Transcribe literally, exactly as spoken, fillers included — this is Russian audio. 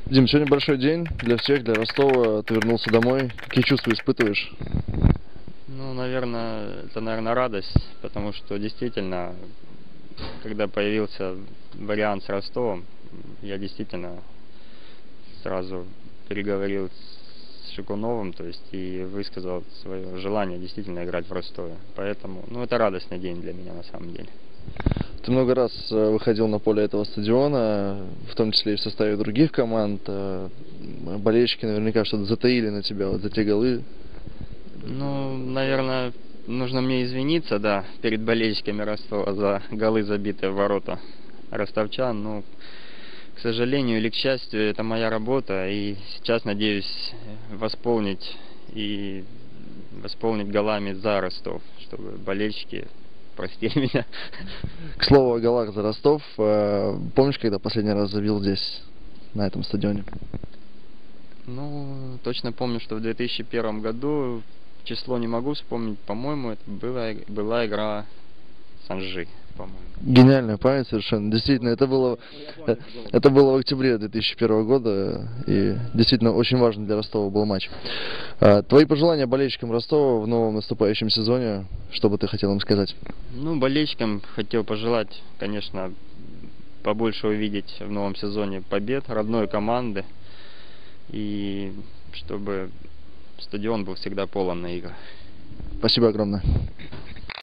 Дим, сегодня большой день для всех, для Ростова. Ты вернулся домой. Какие чувства испытываешь? Ну, наверное, это, наверное, радость, потому что действительно, когда появился вариант с Ростовом, я действительно сразу переговорил с Шикуновым, то есть и высказал свое желание действительно играть в Ростове. Поэтому, ну, это радостный день для меня на самом деле. Ты много раз выходил на поле этого стадиона, в том числе и в составе других команд. Болельщики наверняка что-то затаили на тебя вот за те голы. Ну, наверное, нужно мне извиниться, да, перед болельщиками Ростова за голы, забитые в ворота ростовчан. Ну, к сожалению или к счастью, это моя работа, и сейчас надеюсь восполнить и восполнить голами за Ростов, чтобы болельщики простили меня. К слову о голах за Ростов, помнишь, когда последний раз забил здесь, на этом стадионе? Ну, точно помню, что в две тысячи первом году, число не могу вспомнить, по-моему, это была, была игра с Анжи, по-моему. Гениальная память совершенно. Действительно, это было, это было в октябре две тысячи первого года, и действительно очень важный для Ростова был матч. Твои пожелания болельщикам Ростова в новом наступающем сезоне, что бы ты хотел им сказать? Ну, болельщикам хотел пожелать, конечно, побольше увидеть в новом сезоне побед родной команды, и чтобы стадион был всегда полон на играх. Спасибо огромное.